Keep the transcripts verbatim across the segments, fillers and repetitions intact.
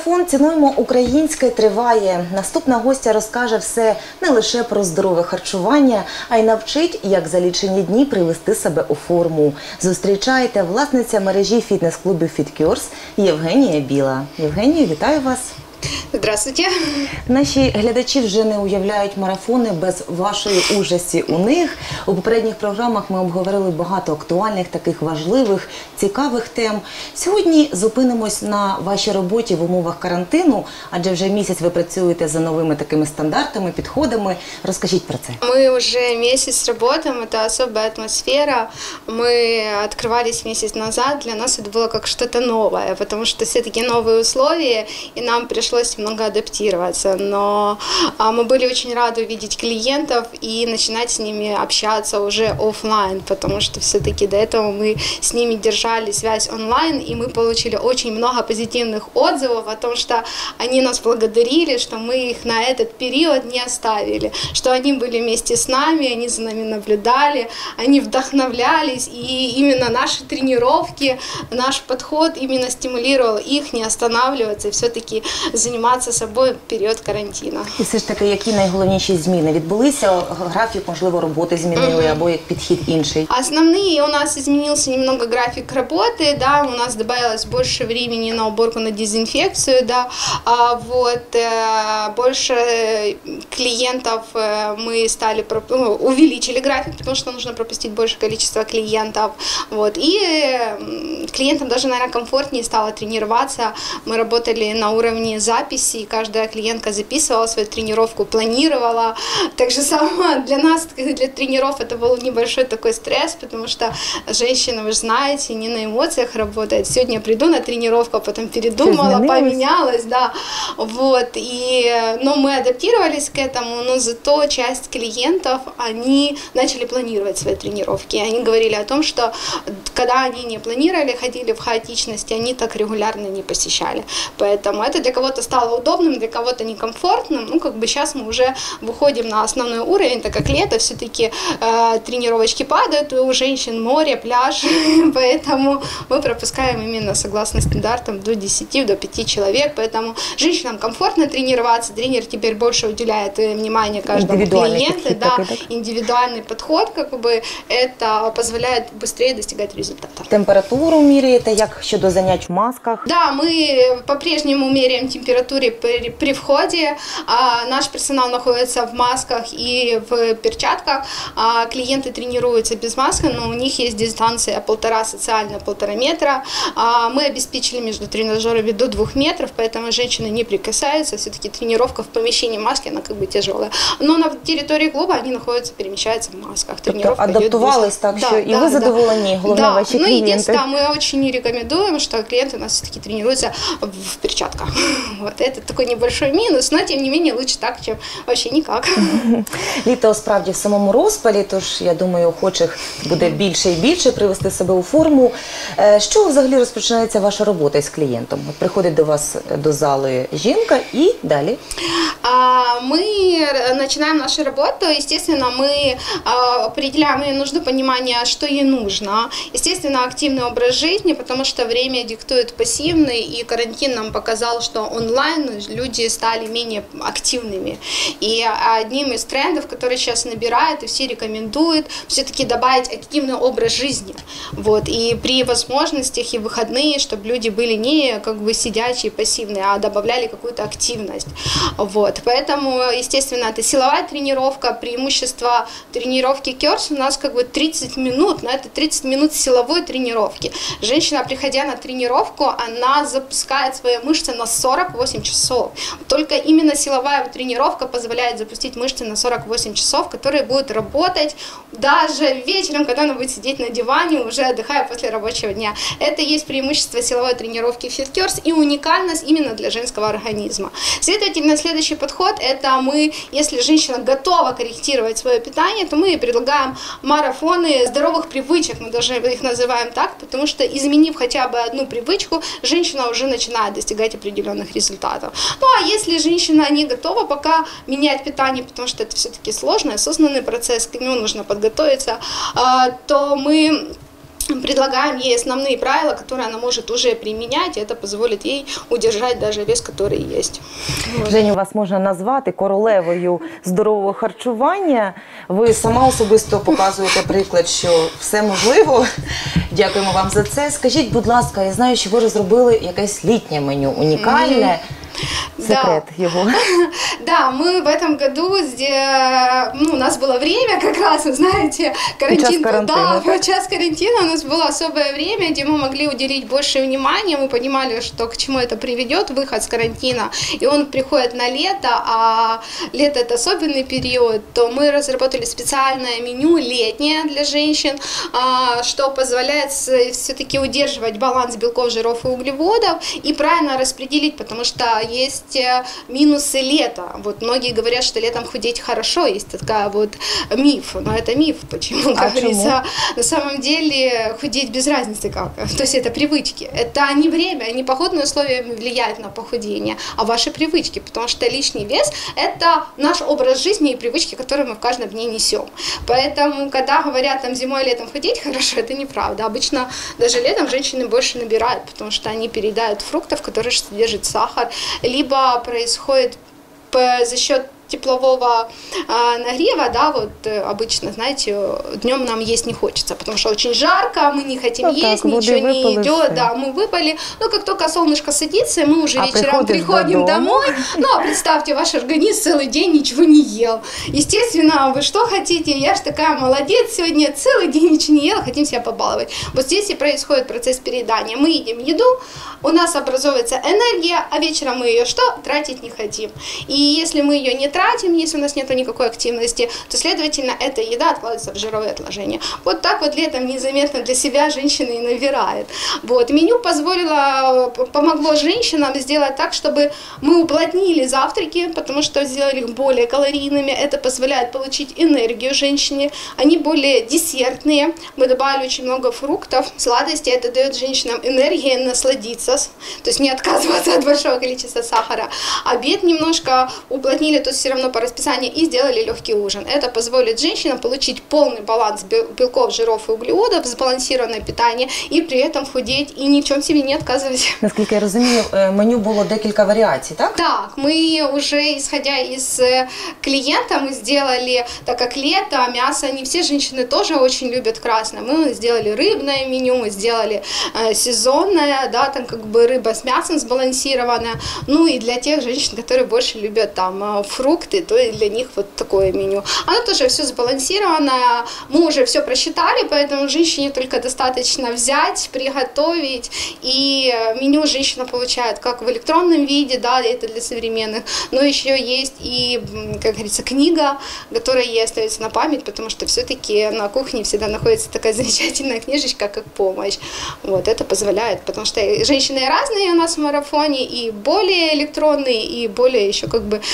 Марафон «Цінуємо українське» триває. Наступна гостя розкаже все не лише про здорове харчування, а й навчить, як за лічені дні привести себе у форму. Зустрічайте власниця мережі фітнес-клубів FitCures Євгенія Біла. Євгенія, вітаю вас. Здравствуйте. Наші глядачі вже не уявляють марафони без вашої участі у них. У попередніх програмах ми обговорили багато актуальних, таких важливих, цікавих тем. Сьогодні зупинимось на вашій роботі в умовах карантину, адже вже місяць ви працюєте за новими такими стандартами, підходами. Розкажіть про це. Мы уже месяц работаем, это особая атмосфера. Мы открывались месяц назад, для нас это было как что-то новое, потому что все-таки новые условия, и нам пришлось много адаптироваться. Но а, мы были очень рады увидеть клиентов и начинать с ними общаться уже офлайн, потому что все-таки до этого мы с ними держали связь онлайн, и мы получили очень много позитивных отзывов о том, что они нас благодарили, что мы их на этот период не оставили, что они были вместе с нами, они за нами наблюдали, они вдохновлялись, и именно наши тренировки, наш подход именно стимулировал их не останавливаться и все-таки заниматься собой в період карантину. І все ж таки, які найголовніші зміни відбулися? Графік, можливо, роботи змінили, або як підхід інший? Основные у нас изменился немного график работы, да, у нас добавилось больше времени на уборку, на дезинфекцию, да, а вот э, больше клиентов э, мы стали, ну, увеличили график, потому что нужно пропустить большее количество клиентов, вот, и э, клиентам даже, наверное, комфортнее стало тренироваться. Мы работали на уровне записи, и каждая клиентка записывала свою тренировку, планировала. Так же самое для нас, для тренеров, это был небольшой такой стресс, потому что женщина, вы же знаете, не на эмоциях работает. Сегодня я приду на тренировку, потом передумала, поменялась, да. Вот, и, но мы адаптировались к этому, но зато часть клиентов, они начали планировать свои тренировки. Они говорили о том, что когда они не планировали, ходили в хаотичности, они так регулярно не посещали. Поэтому это для кого-то стало удобным, для кого-то некомфортным. Ну, как бы сейчас мы уже выходим на основной уровень, так как лето, все-таки э, тренировочки падают, у женщин море, пляж, поэтому мы пропускаем именно согласно стандартам до десяти, до пяти человек, поэтому женщинам комфортно тренироваться, тренер теперь больше уделяет внимание каждому клиенту, да, индивидуальный подход, как бы это позволяет быстрее достигать результата. Температуру міряєте, як щодо занять в масках? Да, мы по-прежнему меряем температуру при, при входе, а, наш персонал находится в масках и в перчатках, а, клиенты тренируются без маски, но у них есть дистанция полтора социальная, полтора метра, а, мы обеспечили между тренажерами до двух метров, поэтому женщины не прикасаются, все-таки тренировка в помещении маски, она как бы тяжелая, но на территории клуба они находятся, перемещаются в масках. Тренировка тобто адаптувались так, да, що і да, ви задоволені, головне да. ваші ну, клієнти. Единственное, мы очень не рекомендуем, что клиенты у нас все-таки тренируются в перчатках. Вот это такой небольшой минус, но тем не менее лучше так, чем вообще никак. Літо справді в самому розпалі, тож я думаю, охочих буде більше і більше привести себе у форму. Що взагалі розпочинається ваша робота із клієнтом? От приходить до вас до зали жінка і далі? Мы начинаем нашу работу, естественно, мы определяем ей нужду, понимание, что ей нужно. Естественно, активный образ жизни, потому что время диктует пассивный, и карантин нам показал, что онлайн люди стали менее активными. И одним из трендов, который сейчас набирает и все рекомендуют, все-таки добавить активный образ жизни. Вот. И при возможностях и выходные, чтобы люди были не как бы сидячие, пассивные, а добавляли какую-то активность. Вот. Поэтому, естественно, это силовая тренировка. Преимущество тренировки Curse у нас как бы тридцать минут, но это тридцать минут силовой тренировки. Женщина, приходя на тренировку, она запускает свои мышцы на сорок восемь часов. Только именно силовая тренировка позволяет запустить мышцы на сорок восемь часов, которые будут работать даже вечером, когда она будет сидеть на диване, уже отдыхая после рабочего дня. Это и есть преимущество силовой тренировки FitCures и уникальность именно для женского организма. Следовательно, следующий подход – это мы, если женщина готова корректировать свое питание, то мы предлагаем марафоны здоровых привычек, мы даже их называем так, потому что, изменив хотя бы одну привычку, женщина уже начинает достигать определенных результатов. Ну а если женщина не готова пока менять питание, потому что это все-таки сложный, осознанный процесс, к нему нужно подготовиться, то мы предлагаем ей основные правила, которые она может уже применять, и это позволит ей удержать даже вес, который есть. Женю, вас можна назвати королевою здорового харчування. Ви сама особисто показуєте приклад, що все можливо. Дякуємо вам за це. Скажіть, будь ласка, я знаю, що ви розробили якесь літнє меню, унікальне. Секрет да. его. Да, мы в этом году, ну, у нас было время как раз, вы знаете, карантин. Да, в час карантина у нас было особое время, где мы могли уделить больше внимания, мы понимали, что к чему это приведет, выход с карантина, и он приходит на лето, а лето это особенный период, то мы разработали специальное меню летнее для женщин, что позволяет все-таки удерживать баланс белков, жиров и углеводов и правильно распределить, потому что есть минусы лета. Вот многие говорят, что летом худеть хорошо, есть такая вот миф, но это миф, почему, а как говорится, почему? На самом деле худеть без разницы как, то есть это привычки, это не время, не погодные условия влияют на похудение, а ваши привычки, потому что лишний вес – это наш образ жизни и привычки, которые мы в каждом дне несем. Поэтому, когда говорят там зимой, летом худеть хорошо, это неправда. Обычно даже летом женщины больше набирают, потому что они переедают фруктов, которые содержат сахар, либо происходит за счет теплового а, нагрева, да, вот обычно, знаете, днем нам есть не хочется, потому что очень жарко, мы не хотим вот есть, так, ничего не выпало, идет, все. Да, мы выпали, но как только солнышко садится, мы уже а вечером приходим домой, ну, а представьте, ваш организм целый день ничего не ел, естественно, вы что хотите, я же такая молодец, сегодня целый день ничего не ела, хотим себя побаловать, вот здесь и происходит процесс переедания, мы едим еду, у нас образовывается энергия, а вечером мы ее что? Тратить не хотим, и если мы ее не тратим, если у нас нет никакой активности, то, следовательно, эта еда откладывается в жировые отложения. Вот так вот летом незаметно для себя женщина и набирает. Вот. Меню позволило, помогло женщинам сделать так, чтобы мы уплотнили завтраки, потому что сделали их более калорийными. Это позволяет получить энергию женщине. Они более десертные. Мы добавили очень много фруктов, сладостей. Это дает женщинам энергию насладиться, то есть не отказываться от большого количества сахара. Обед немножко уплотнили, то есть все равно по расписанию, и сделали легкий ужин. Это позволит женщинам получить полный баланс белков, жиров и углеводов, сбалансированное питание, и при этом худеть, и ни в чем себе не отказывать. Наскільки я розумію, меню було декілька варіацій, так? Так, мы уже, исходя из клиента, мы сделали, так как лето, мясо, не все женщины тоже очень любят красное, мы сделали рыбное меню, мы сделали э, сезонное, да, там как бы рыба с мясом сбалансированная, ну и для тех женщин, которые больше любят там фрукты, то и для них вот такое меню. Оно тоже все сбалансированное, мы уже все просчитали, поэтому женщине только достаточно взять, приготовить, и меню женщина получает как в электронном виде, да, это для современных, но еще есть и, как говорится, книга, которая ей остается на память, потому что все-таки на кухне всегда находится такая замечательная книжечка, как помощь. Вот, это позволяет, потому что женщины разные у нас в марафоне, и более электронные, и более еще как бы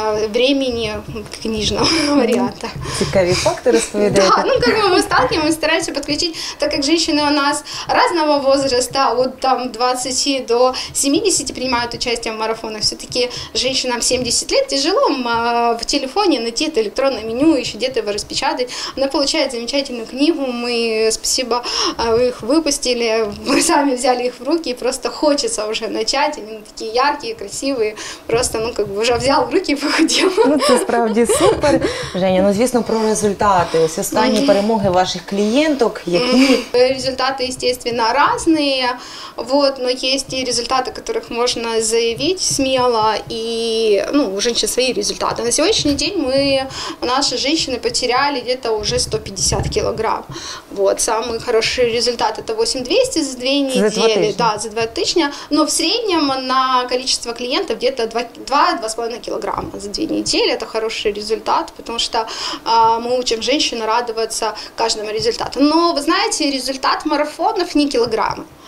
времени книжного варианта. Цікаві факти розповідаєте. Да, ну как бы мы сталкиваемся, стараемся подключить, так как женщины у нас разного возраста, от там двадцати до семидесяти принимают участие в марафонах, все-таки женщинам семьдесят лет тяжело в телефоне найти это электронное меню, еще где-то его распечатать. Она получает замечательную книгу, мы, спасибо, их выпустили, мы сами взяли их в руки, и просто хочется уже начать, они такие яркие, красивые, просто, ну как бы уже взял в руки и похудел. Ну, це справді супер. Женя, ну звісно, про результати. Ось останні перемоги ваших клієнток, які... Результаты, естественно, разные, вот, но есть и результаты, которых можно заявить смело, и, ну, у женщин свои результаты. На сегодняшний день мы, наши женщины потеряли где-то уже сто пятьдесят килограмм. Вот, самый хороший результат это восемь тысяч двести за две недели, да, за два тычня, но в среднем на количество клиентов где-то два-два с половиной килограмма за две недели, это хороший результат, потому что а, мы учим женщин радоваться каждому результату. Но, вы знаете, результат марафонов не килограммы.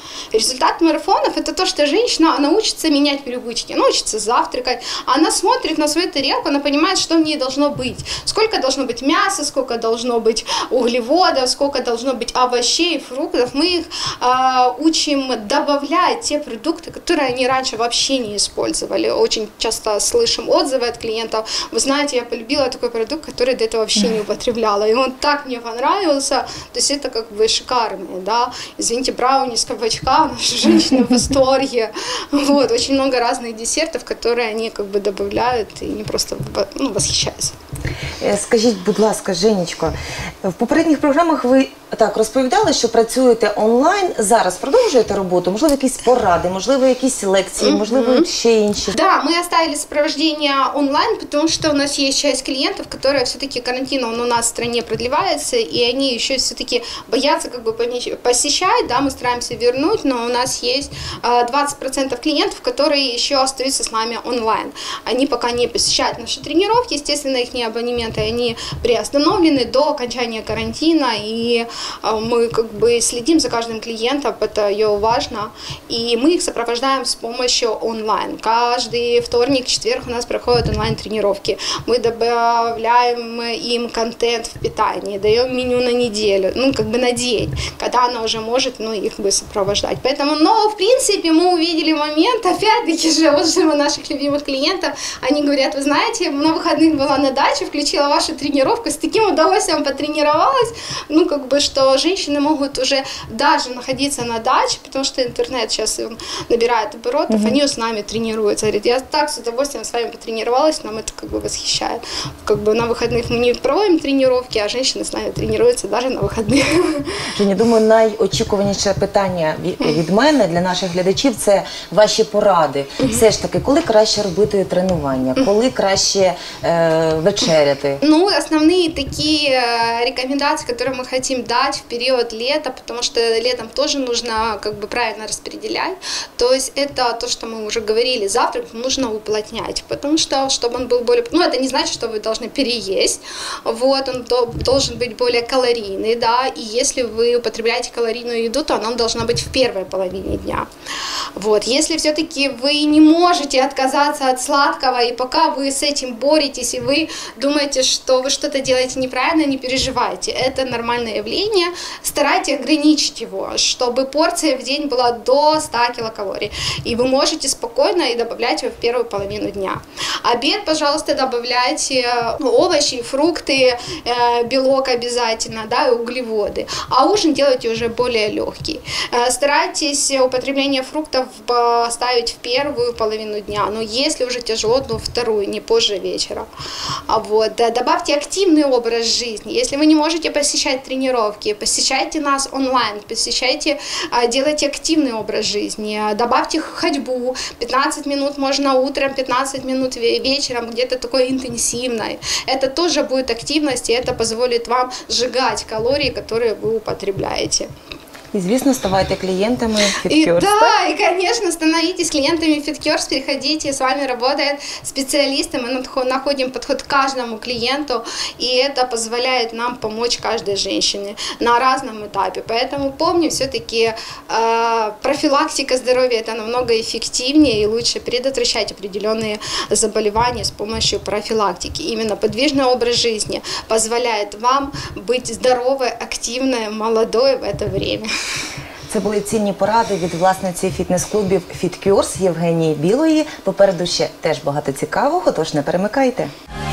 Результат марафонов – это то, что женщина научится менять привычки, научится завтракать, она смотрит на свою тарелку, она понимает, что в ней должно быть, сколько должно быть мяса, сколько должно быть углеводов, сколько должно быть овощей, фруктов. Мы их э, учим добавлять те продукты, которые они раньше вообще не использовали. Очень часто слышим отзывы от клиентов: вы знаете, я полюбила такой продукт, который до этого вообще не употребляла, и он так мне понравился. То есть это как бы шикарно, да. Извините, брауни с кабачка, наши женщины в восторге. Вот, очень много разных десертов, которые они как бы добавляют, и они просто, ну, восхищаются. Скажіть, будь ласка, Женечко, в попередніх програмах ви так розповідали, що працюєте онлайн, зараз продовжуєте роботу, можливо, якісь поради, можливо, якісь лекції, можливо, ще інші? Да, мы оставили сопровождение онлайн, потому что у нас есть часть клиентов, которые все-таки карантин, он у нас в стране продлевается, и они еще все-таки боятся как бы посещать, да, мы стараемся вернуть, но у нас есть двадцать процентов клиентов, которые еще остаются с нами онлайн. Они пока не посещают наши тренировки, естественно, их абонементы, они приостановлены до окончания карантина, и мы как бы следим за каждым клиентом, это ее важно, и мы их сопровождаем с помощью онлайн. Каждый вторник, четверг у нас проходят онлайн-тренировки. Мы добавляем им контент в питании, даем меню на неделю, ну как бы на день, когда она уже может, ну, их бы сопровождать. Поэтому, но в принципе мы увидели момент, опять-таки же, вот же у наших любимых клиентов, они говорят: вы знаете, на выходных была на даче, включила вашу тренировку, с таким удовольствием потренировалась, ну как бы, что женщины могут уже даже находиться на даче, потому что интернет сейчас набирает оборотов, mm-hmm. они с нами тренируются. Говорит: я так с удовольствием с вами потренировалась, нам это как бы восхищает. Как бы на выходных мы не проводим тренировки, а женщины с нами тренируются даже на выходных. Женя, думаю, найочікуваніше питання від мене для наших глядачів – це ваші поради. Mm-hmm. Все ж таки, коли краще робити тренування, коли краще е, вечеряти? Ну, основные такие рекомендации, которые мы хотим дать в период лета, потому что летом тоже нужно как бы правильно распределять. То есть это то, что мы уже говорили, завтрак нужно уплотнять, потому что, чтобы он был более... Ну, это не значит, что вы должны переесть, вот, он должен быть более калорийный, да, и если вы употребляете калорийную еду, то она должна быть в первой половине дня. Вот, если все-таки вы не можете отказаться от сладкого, и пока вы с этим боретесь, и вы думаете, что вы что-то делаете неправильно, не переживайте, это нормальное явление, старайтесь ограничить его, чтобы порция в день была до ста килокалорий, и вы можете спокойно и добавлять его в первую половину дня. Обед, пожалуйста, добавляйте овощи, фрукты, белок обязательно, да, и углеводы, а ужин делайте уже более легкий. Старайтесь употребление фруктов ставить в первую половину дня, но если уже тяжело, то вторую, не позже вечера. А вот, добавьте активный образ жизни. Если вы не можете посещать тренировки, посещайте нас онлайн, посещайте, делайте активный образ жизни, добавьте ходьбу, пятнадцать минут можно утром, пятнадцать минут вечером, где-то такой интенсивной. Это тоже будет активность, и это позволит вам сжигать калории, которые вы употребляете. И, звісно, ставайте клиентами FitCures. И, да, и, конечно, становитесь клиентами FitCures, переходите, с вами работает специалисты, мы находим подход к каждому клиенту, и это позволяет нам помочь каждой женщине на разном этапе. Поэтому помню, все-таки э, профилактика здоровья – это намного эффективнее и лучше предотвращать определенные заболевания с помощью профилактики. Именно подвижный образ жизни позволяет вам быть здоровой, активной, молодой в это время. Це були цінні поради від власниці фітнес-клубів FitCures Євгенії Білої. Попереду ще теж багато цікавого, тож не перемикайте.